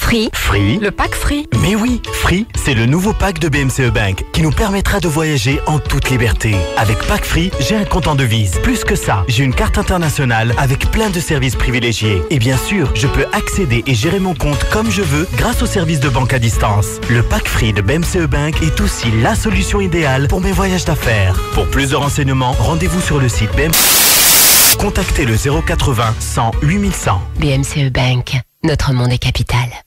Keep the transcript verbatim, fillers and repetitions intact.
Free. Free. Le pack Free. Mais oui, Free, c'est le nouveau pack de B M C E Bank qui nous permettra de voyager en toute liberté. Avec Pack Free, j'ai un compte en devise. Plus que ça, j'ai une carte internationale avec plein de services privilégiés. Et bien sûr, je peux accéder et gérer mon compte comme je veux grâce au service de banque à distance. Le Pack Free de B M C E Bank est aussi la solution idéale pour mes voyages d'affaires. Pour plus de renseignements, rendez-vous sur le site B M C. Contactez le zéro quatre-vingts cent huit mille cent. B M C E Bank, notre monde est capital.